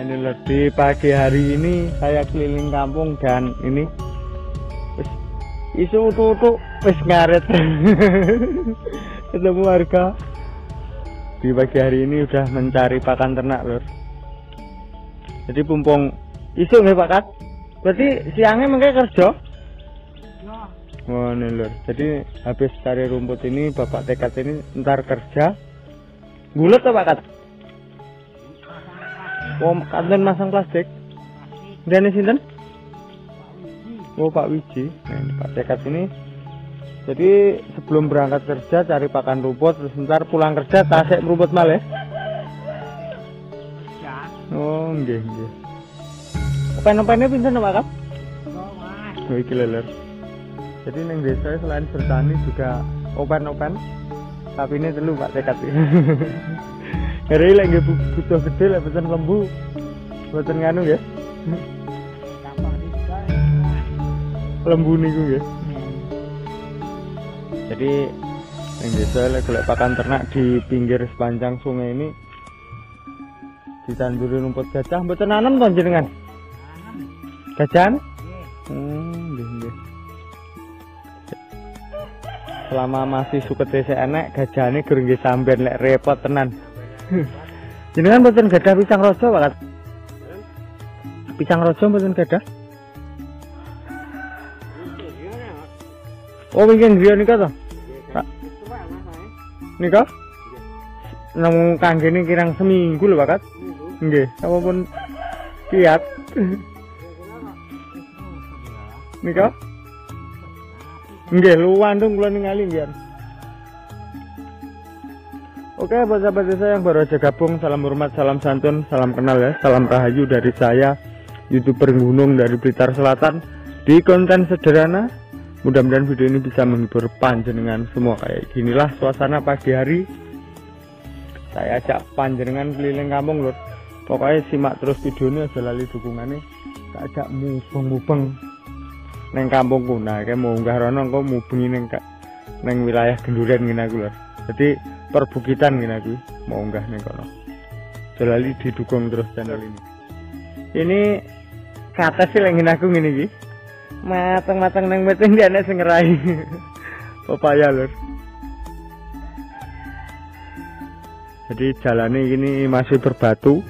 ini loh, di pagi hari ini saya keliling kampung dan ini isu tutuk wis ngaret. Ketemu warga di pagi hari ini udah mencari pakan ternak lur. Jadi pumpung isu nggih Pak Kat. Berarti siangnya mengke kerja. Oh ini lur. Jadi habis cari rumput ini Bapak Tekat ini ntar kerja. Bulet Pak Kat. Oh, kanten masang plastik. Dan ini sinten? Oh, Pak Wiji. Nah, ini Pak Tekat ini. Jadi sebelum berangkat kerja cari pakan rumput, terus ntar pulang kerja tasik rumput mal ya. Oh, nggih, nggih. Open-opennya pinten Pak Kap? Oh, iki lho. Jadi ning desa selain bertani juga open-open. Tapi ini telu Pak Tekat. Hari lagi butuh gede lah pesen lembu, buatan nganu ya. Lembu niku ya. Jadi yang desa lagi pakan ternak di pinggir sepanjang sungai ini ditanduri rumput gajah. Mboten nanam to jenengan? Gajahan? Nggih. Selama masih suket desa enek gajahane gur nggih sampean lek repot tenan. Jenengan mboten gadah pisang raja Pak Kat? Pisang raja mboten gadah? Oh mungkin griya nika to? Pak. Nika? Nang kanggene kirang seminggu lho Pak Kat. Nggih, sampun kiat. Nika? Nggih, luwandung kula ningali nggih. Oke, buat sahabat desa yang baru aja gabung, salam hormat, salam santun, salam kenal ya, salam rahayu dari saya, YouTuber Gunung dari Blitar Selatan. Di konten sederhana, mudah-mudahan video ini bisa menghibur panjenengan semua. Kayak ginilah suasana pagi hari. Saya ajak panjenengan keliling kampung lur. Pokoknya simak terus videonya, aja lali dukungannya. Saya ajak mubeng-mubeng neng kampungku. Nah, kayak mau unggah rono, kok mubengi neng wilayah Genduren gini aku lur. Jadi perbukitan gini aku mau unggah nih kono. Jelali didukung terus channel ini. Ini kata sih lagi aku gini ki. Matang-matang neng meeting dia nek ngerai. Pepaya lur. Jadi jalannya ini masih berbatu.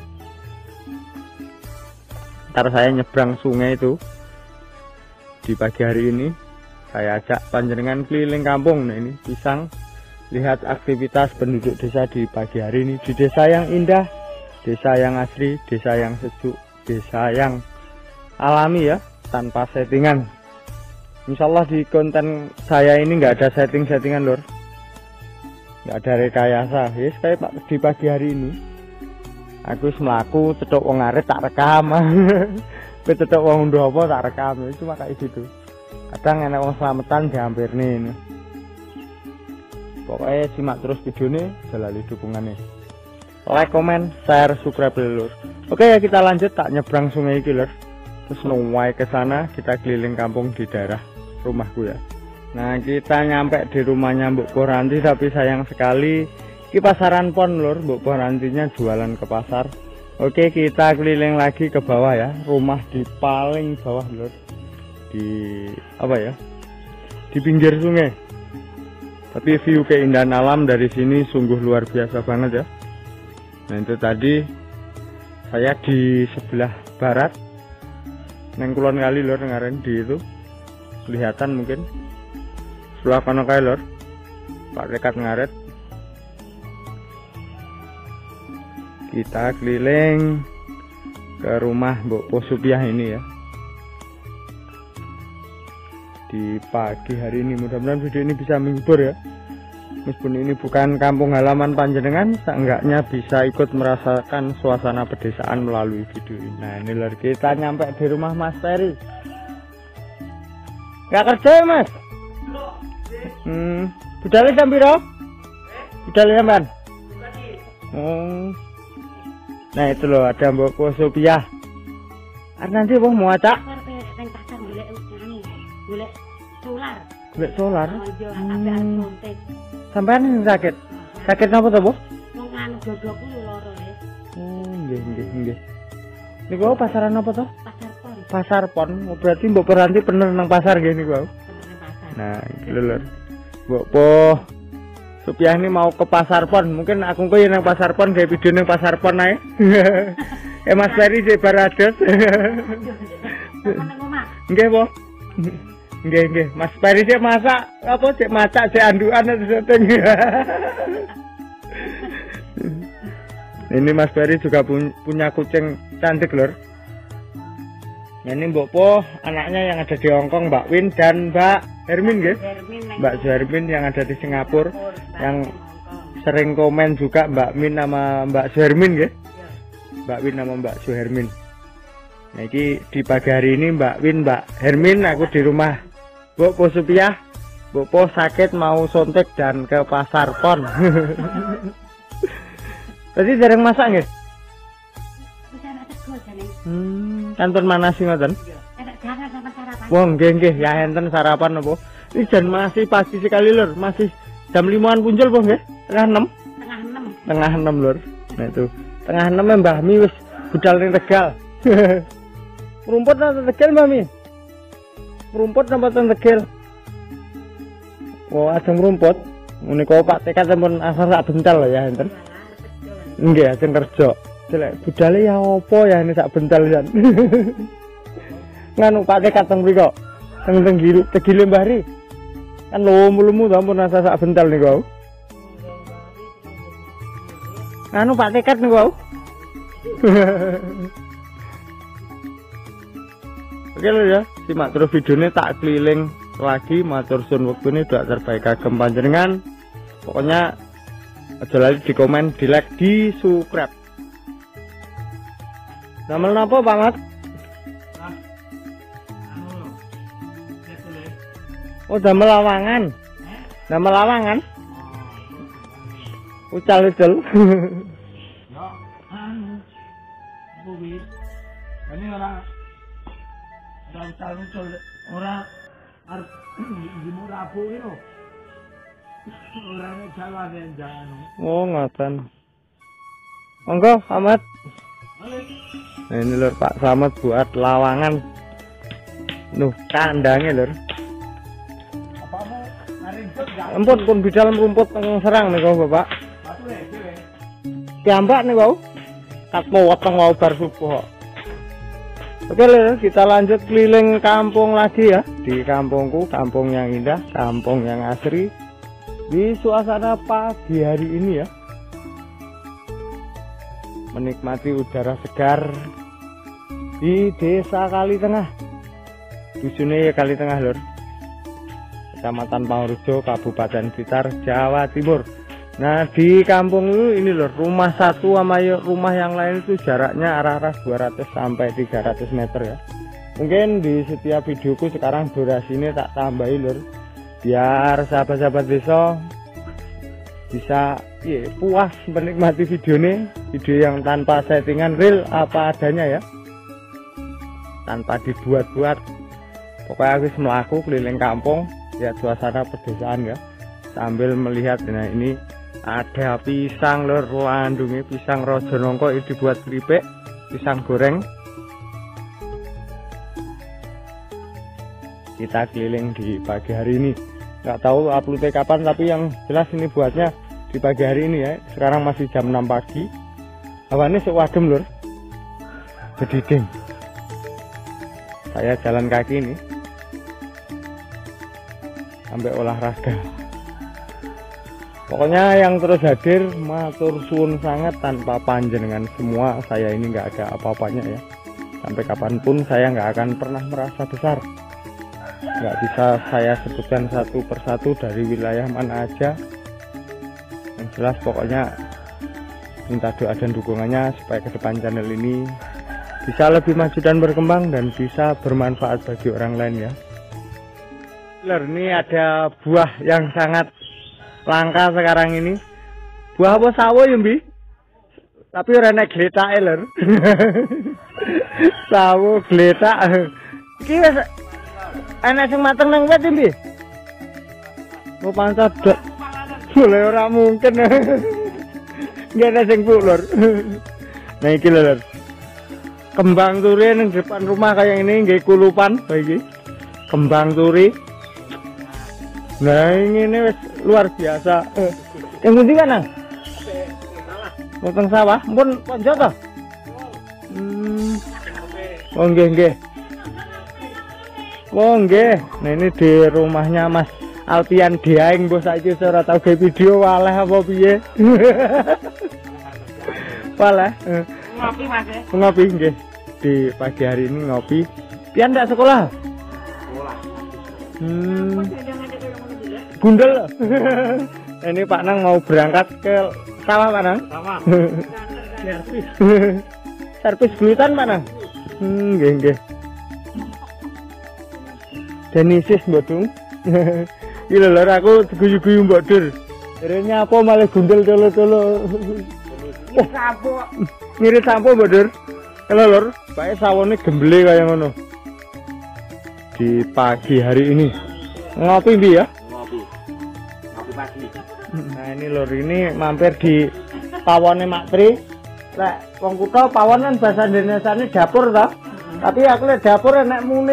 Ntar saya nyebrang sungai itu di pagi hari ini. Saya ajak panjenengan keliling kampung. Nah ini pisang. Lihat aktivitas penduduk desa di pagi hari ini di desa yang indah, desa yang asri, desa yang sejuk, desa yang alami ya, tanpa settingan. Insyaallah di konten saya ini nggak ada settingan lor, nggak ada rekayasa. Yes, kayak Pak di pagi hari ini, aku melaku cetok wong arit tak rekam, cetok wong unduh apa tak rekam, cuma kayak gitu. Kadang enak wong selamatan dihampir nih. Ini. Pokoknya simak terus videonya, jalani dukungannya. Like, comment, share, subscribe lur. Oke ya kita lanjut tak nyebrang sungai iki lur. Terus nuwai ke sana kita keliling kampung di daerah rumahku ya. Nah kita nyampe di rumahnya Mbok Poranti tapi sayang sekali ki pasaran pon lur. Mbok Porantinya jualan ke pasar. Oke kita keliling lagi ke bawah ya. Rumah di paling bawah lur. Di apa ya? Di pinggir sungai. Tapi view keindahan alam dari sini sungguh luar biasa banget ya. Nah itu tadi saya di sebelah barat neng kulon kali lor ngaren di itu kelihatan mungkin sebelah kono kae lor Pak Tekat ngaret. Kita keliling ke rumah Mbok Posupiah ini ya. Di pagi hari ini mudah-mudahan video ini bisa menghibur ya. Meskipun ini bukan kampung halaman panjenengan, seenggaknya bisa ikut merasakan suasana pedesaan melalui video ini. Nah ini lor kita nyampe di rumah Mas Ferry. Gak kerja ya Mas? Budalnya sampiro? Budalnya sampean? Nah itu loh ada Mbok Posupiah. Nanti mau acak? Golek solar. Sampean sakit? Sakit apa to, Bu? Wong anu dodokku lho lara ya. Nggih. Niku pasaran apa toh? Pasar Pon. Pasar Pon. Oh, berarti mbok Peranti bener nang pasar nggih niku. Pasar. Nah, iki lho. Mbok Po Supiah ini mau ke Pasar Pon. Mungkin aku kok nang Pasar Pon gawe video nang Pasar Pon ae. Mas Ferry sik barados. Nggih, Po. Nggih. Mas Ferry sik masak apa sik masak sik andukan setting. Ini Mas Ferry juga punya kucing cantik lor. Ini Mbok Po, anaknya yang ada di Hongkong, Mbak Win dan Mbak Hermin, guys. Mbak Hermin yang ada di Singapura, yang sering komen juga Mbak Min sama Mbak Hermin, guys. Mbak Win sama Mbak Hermin. Nah, ini di pagi hari ini Mbak Win, Mbak Hermin, aku di rumah Mbok Po Supiah. Mbok Po sakit mau sontek dan ke Pasar Pon. Tadi jarang masak nggih? Kanton mana sih ngoten? Wong nggih ya enten sarapan apa? Ini jan masih pagi sekali lur, masih jam 5-an punjul po nggih? Tengah 6. Tengah 6 lur. Nah itu. Tengah 6 Mbah Mi wis budal ning Tegal. Rumput nang Tegal Mbah Mi. Rumput nang Tegal. Oh, ajeng rumput. Menika Pak Tekat sampun asal sak bental ya enten. Nggih, ajeng kerja. Jelek budale ya opo ya ini sak bental jan. Nganu Pak Tekat teng mriko. Teng Tegile Mbah Ri. Kan lumu-lumu to ampun asa sak bental niku. Nganu Pak Tekat niku. Oke lho ya, simak terus videonya tak keliling lagi matur suwun wektune doa terbaik kagem panjenengan. Pokoknya aja lali di komen, di like, di subscribe. Damel napa Pak Mat? Oh damel lawangan. Damel lawangan. Ucal-ucal. Ya, kuwi. Ini ora ucal-ucal, ora arep jemur abu iki lho. Ora nek salah renjang. Oh ngoten. Monggo Ahmad. Nah, ini lur Pak Slamet buat lawangan. Nuh, kandangnya lur. Empun pun bidal rumput teng serang nih kau Bapak. Kiambak nih kau. Kat mau weteng mau bar subuh. Oke lur, kita lanjut keliling kampung lagi ya. Di kampungku, kampung yang indah, kampung yang asri. Di suasana pagi hari ini ya. Menikmati udara segar di desa Kali Tengah. Dusunnya ya Kali Tengah lur. Kecamatan Pangurjo, Kabupaten Blitar, Jawa Timur. Nah di kampung ini lur, rumah satu sama rumah yang lain itu jaraknya arah-arah 200 sampai 300 meter ya. Mungkin di setiap videoku sekarang durasinya tak tambahi lur, biar sahabat-sahabat desa bisa puas menikmati video yang tanpa settingan, real apa adanya ya, tanpa dibuat-buat. Pokoknya aku melaku keliling kampung, lihat suasana pedesaan ya, sambil melihat. Nah ini ada pisang lur, landungnya pisang rojo nongko, ini dibuat keripik, pisang goreng. Kita keliling di pagi hari ini, nggak tahu uploadnya kapan, tapi yang jelas ini buatnya di pagi hari ini ya. Sekarang masih jam 6 pagi, hawannya sewadem lur, bediding. Saya jalan kaki ini sampai olahraga. Pokoknya yang terus hadir matur suwun sangat, tanpa panjenengan semua saya ini nggak ada apa-apanya ya. Sampai kapanpun saya nggak akan pernah merasa besar. Nggak bisa saya sebutkan satu persatu dari wilayah mana aja. Yang jelas pokoknya minta doa dan dukungannya supaya ke depan channel ini bisa lebih maju dan berkembang dan bisa bermanfaat bagi orang lain ya. Ini ada buah yang sangat langka sekarang ini. Buah apa sawo ya Mbi? Tapi ora nek gletake lur. Sawo gletak. Iki wis enak sing mateng nang wit Mbi. Mau pancet. Mulai ora mungkin. Nggak ada sing lur. Nah iki lur. kembang turi ning depan rumah kayak ini nggih kulupan iki. Kembang turi. Nah, ini wis luar biasa. Yang pundi kan, Nang? Potong sawah, pun ponjok to? Oh nggih. Oh nggih. Nah ini di rumahnya Mas Alpian Diaing, bos saiki ora tau gawe video waleh apa piye. Waleh. Ngopi Mas. Ngopi nggih. Di pagi hari ini ngopi. Pian ndak sekolah? Sekolah. Gundel. Ini Pak Nang mau berangkat ke sawah Pak Nang? Sawah. Servis. Servis glutan Pak Nang? Nggih. Denisis Mbok Dung. Iki lho aku guyu-guyu Mbok Dur. Derene apa malah gundel tolo-tolo. Oh, sampo. Ngirit sampo Mbok Dur. Lho lur, bae sawone gembele kaya ngono. Di pagi hari ini. Ngopi ndi ya? Ngopi pagi. Nah ini lur, ini mampir di pawone Mak Tri. Lek wong kutha pawon kan bahasa Indonesiane dapur toh. Tapi aku lek dapur enek mune.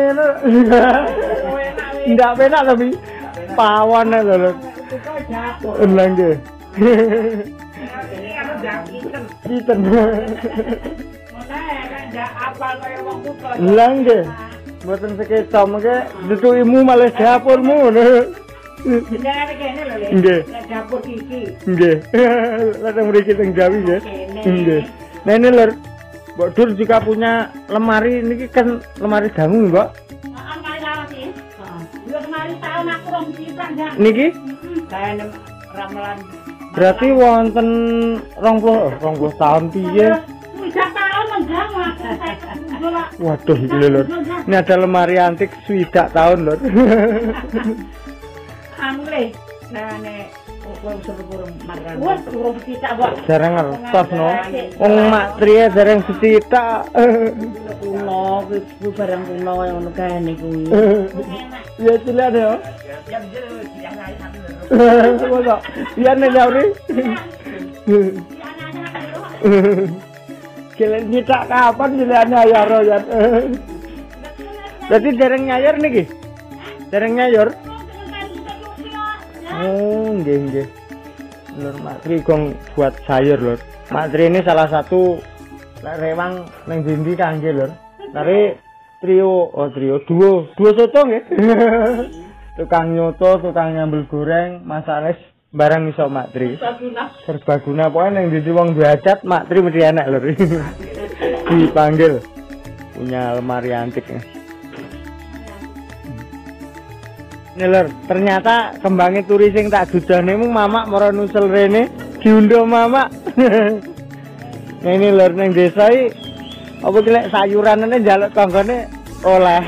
Ndak penak tapi pawon lho. Lha nggih. Kiten. Lha nggih. Mboten sekeca mengke dutukimu malah dapurmu ngono. Nggih. Dapur iki. Nggih. Latang mriki teng Jawi nggih. Nggih. Nah ini lur, Mbok Dur juga punya lemari niki kan lemari dangu Mbok. Lemari lawas iki. Yo kemarin tahun aku rong cipran ya. Niki Kayak ramalan. berarti wonten 20 tahun piye? Sudah tahun menjamu. Waduh iki lur. Ini ada lemari antik swidak tahun lur. Amle. Nah nek wong suruh makan. Wes urung kita, Mbak. Jarang ngertos no. Wong Mak Tri jarang sithik. Kuno kuwi barang kuno kaya ngono kae niku. Ya cilik ya. Ya jero diangai. Masa? Iya nek nyawri. Kalian nyetak kapan dilihat nyayar ya? Berarti dereng nyayar niki? Dereng nyayar? Oh, nggih. Lur Mak Tri gong buat sayur lur. Mak Tri ini salah satu rewang nang dindi kangge lur. Tapi duo soto nggih. Tukang nyoto, tukang nyambel goreng, masak barang iso Mak Tri. Serbaguna pokoke nang dindi wong duwe hajat Mak Tri mesti enak lur. Dipanggil. Punya lemari antik. Ini lur, ternyata kembangnya turi sing tak dudane mung mamak mara nusel rene diundho mamak. Nah ini lur ning desa iki apa ki lek sayuranane njaluk kanggone oleh.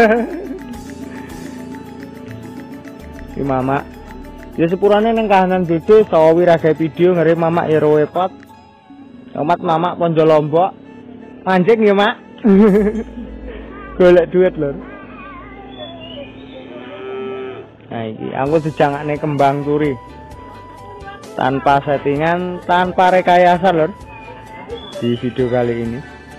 Iki mamak. Ya sepurane ning kahanan dede sawi ra gawe video ngere mamak ya repot. Omat mamak Ponjo Lombok. Anjing ya, Mak. Golek duit lur. Nah ini aku dijangakne kembang turi tanpa settingan, tanpa rekayasa lor di video kali ini.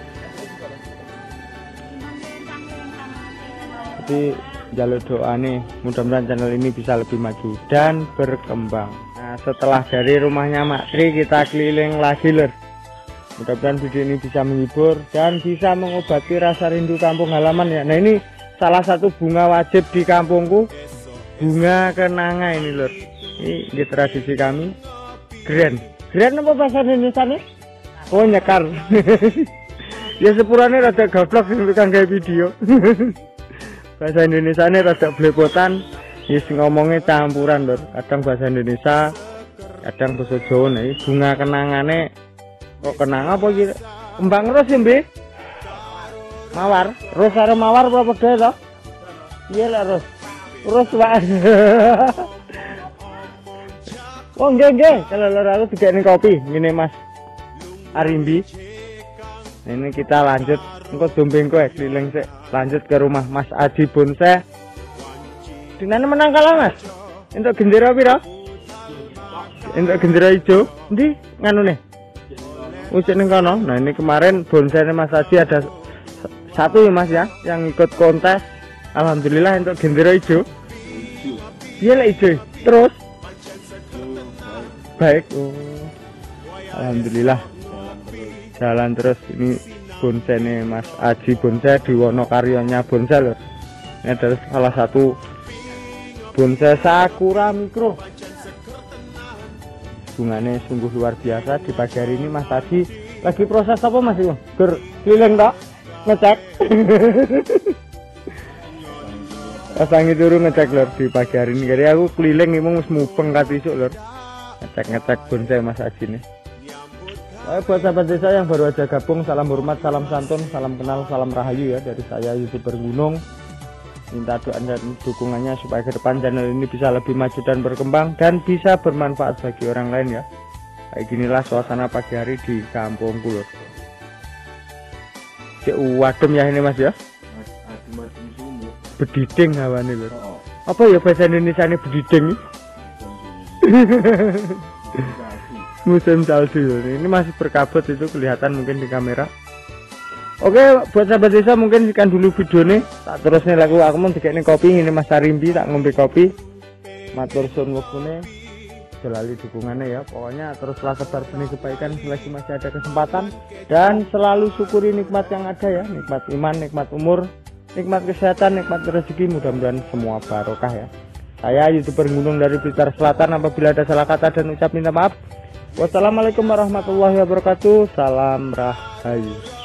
Jadi jalur doa nih, mudah-mudahan channel ini bisa lebih maju dan berkembang. Nah setelah dari rumahnya Mak Tri kita keliling lagi lor. Mudah-mudahan video ini bisa menghibur dan bisa mengobati rasa rindu kampung halaman ya. Nah ini salah satu bunga wajib di kampungku. Bunga kenanga ini lur. Ini tradisi kami. Grand apa bahasa Indonesia nih? Oh nyekar. Ya sepurane rada goblok sing tukang gawe video. Bahasa Indonesia ini rada blepotan. Yes ngomongnya campuran lur. Kadang bahasa Indonesia, kadang bahasa Jawa nih. Bunga kenangane kok kenang apa gitu? Kembang ros ya Mbih? Mawar. Ros karo mawar apa beda toh? Iya lah ros. Terus Pak. Oh nggih. Kalau aku juga ini kopi, ini Mas Arimbi. Ini kita lanjut, engko dombengko keliling sik. Lanjut ke rumah Mas Adi Bonsai. Dinane menang kalah Mas. Entuk gendera pira? Entuk gendera ijo. Ndi nganune? Wis ning kono. Nah ini kemarin bonsai Mas Adi ada satu ya Mas ya yang ikut kontes. Alhamdulillah untuk gendera hijau. Dia lah hijau. Terus baik. Oh. Alhamdulillah. Jalan terus. Ini bonsai nih Mas Aji Bonsai di Wonokaryonya Bonsai loh. Ini adalah salah satu bonsai sakura mikro. Bunganya sungguh luar biasa. Di pagi hari ini Mas Aji lagi proses apa Mas? Keliling tak? Ngecek. Pasangi turun ngecek lor di pagi hari ini. Jadi aku keliling emang wis mupeng kat isuk lor. Ngecek bonsai Mas Aji nih. Buat sahabat desa yang baru aja gabung, salam hormat, salam santun, salam kenal, salam rahayu ya dari saya YouTuber Gunung. Minta doa dan dukungannya supaya ke depan channel ini bisa lebih maju dan berkembang dan bisa bermanfaat bagi orang lain ya. Kayak ginilah suasana pagi hari di kampungku lor. Cek wadem ya ini Mas ya. Bediding hawane lho. Apa ya bahasa Indonesia ini bediding? Musim salju ini masih berkabut itu kelihatan mungkin di kamera. Oke, buat sahabat desa mungkin sekian dulu video nih. Tak terusnya lagu aku mau dikene kopi ini Mas Sarimbi tak ngombe kopi. Matur suwun wektune. Selalu dukungannya ya. Pokoknya teruslah tebar benih kebaikan selagi masih ada kesempatan dan selalu syukuri nikmat yang ada ya, nikmat iman, nikmat umur, nikmat kesehatan, nikmat rezeki, mudah-mudahan semua barokah ya. Saya YouTuber Gunung dari Blitar Selatan, apabila ada salah kata dan ucap minta maaf. Wassalamualaikum warahmatullahi wabarakatuh. Salam rahayu.